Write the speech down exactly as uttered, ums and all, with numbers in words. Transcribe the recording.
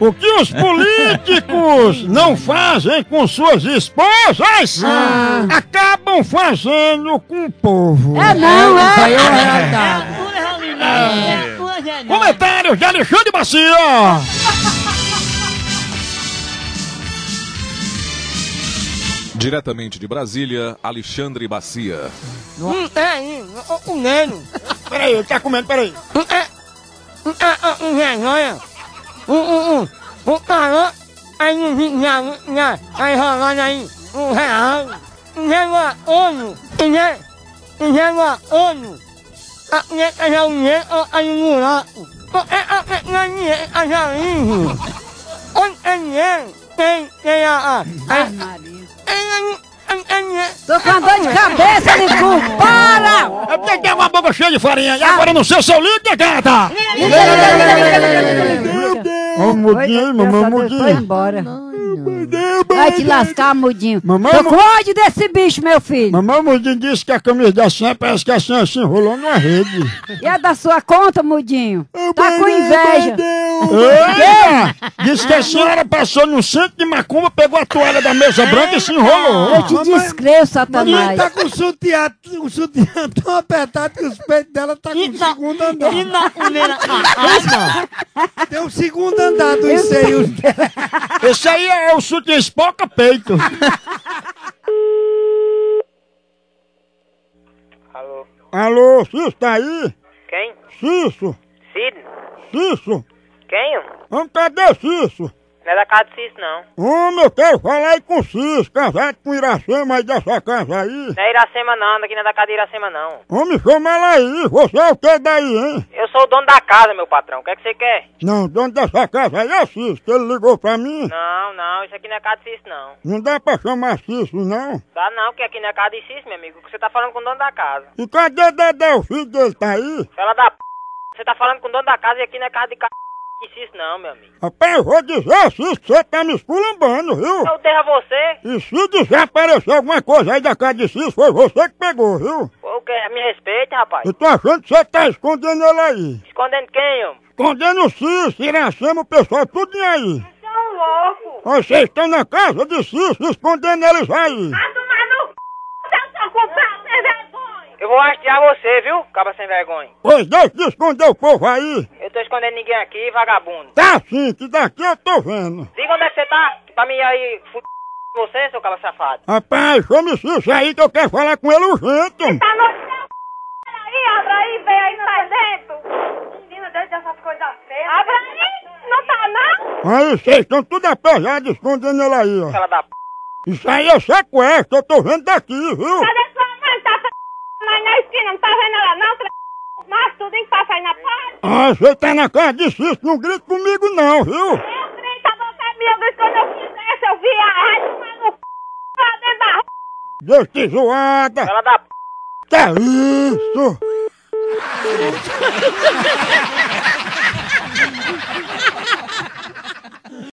O que os políticos não fazem com suas esposas, ah. acabam fazendo com o povo. É não, é? é. é. Comentários de Alexandre Bacia. Diretamente de Brasília, Alexandre Bacia. Hum, é aí, o Neno. Peraí, ele tá comendo, peraí. Um vergonha. Um, um, um. O cara aí aí rolando aí um real. Leva ONU. Leva ONU. A minha casa mulher aí no buraco. A minha mulher casa livre. Onde é dinheiro? Tem, tem a. Tô com dor de cabeça, Licu! Para! Eu tenho que ter uma boca cheia de farinha. E agora no seu seu líder, gata! Ô, mudinho, mamãe, mudinho. Foi embora. Vai te lascar, mudinho. Mamãe, tô com ódio desse bicho, meu filho. Mamãe, mudinho disse que a camisa da senhora parece que a senhora se enrolou numa rede. E a da sua conta, mudinho? Tá com inveja. Eita! Disse que a senhora passou no centro de macumba, pegou a toalha da mesa branca e se enrolou. Eu te descrevo, Satanás. Mamãe tá com o sutiã, o sutiã tão apertado que os peitos dela tá com o segundo andar. Tem um segundo andar dos seios dela. Esse aí é o sutiã espoca peito. Alô? Alô, Cício, tá aí? Quem? Cício. Cid? Cício. Quem? Vamos, cadê Cício? Não é da casa de Cício, não. Homem, eu quero falar aí com o Cício, casado com Iracema aí dessa casa aí. Não é Iracema, não. Daqui não é da casa de Iracema, não. Homem, chama ela aí. Você é o que daí, hein? Eu sou o dono da casa, meu patrão. O que é que você quer? Não, o dono dessa casa aí é Cício, que ele ligou pra mim. Não, não. Isso aqui não é casa de Cício, não. Não dá pra chamar Cício, não? Dá não, porque aqui não é casa de Cício, meu amigo. Você tá falando com o dono da casa. E cadê Dedé, o filho dele, tá aí? Ela da p... Você tá falando com o dono da casa e aqui não é casa de casa de Cício, não, meu amigo. Rapaz, eu vou dizer, Cício, que você tá me esculambando, viu? Eu derro a você. E se desaparecer alguma coisa aí da casa de Cício, foi você que pegou, viu? Pô, o que? Me respeita, rapaz. Eu tô achando que você tá escondendo ele aí. Escondendo quem, homem? Escondendo o Cício, Iracema, o pessoal, tudo aí. Você é um louco. Vocês estão na casa de Cício, escondendo eles aí. Ah, tomar no c... Você é culpado, sem vergonha. Eu vou hastear você, viu, cabra sem vergonha. Pois deixa de esconder o povo aí. Eu tô escondendo ninguém aqui, vagabundo. Tá sim, que daqui eu tô vendo. Diga onde é que você tá, pra mim aí, f... você, seu cabra safado. Rapaz, chame Cício aí que eu quero falar com ele urgente. Tá no céu, aí, abra aí, vem aí, sai dentro. Menina, deixa essas coisas feias. Abra aí, não tá não? Aí, vocês estão tudo apejados escondendo ele aí, ó. Ela da p... Isso aí é sequestro, eu tô vendo daqui, viu? Cadê sua mãe? Tá p... Mas na esquina, não tá vendo ela não? Mas tudo em que passa aí na paz. Ah, você tá na casa de Cício, não grita comigo não, viu? Eu grito, você me ouve quando eu quiser, seu viado, mas no c... lá dentro da rua. Deus te zoada. Ela da p... Que isso?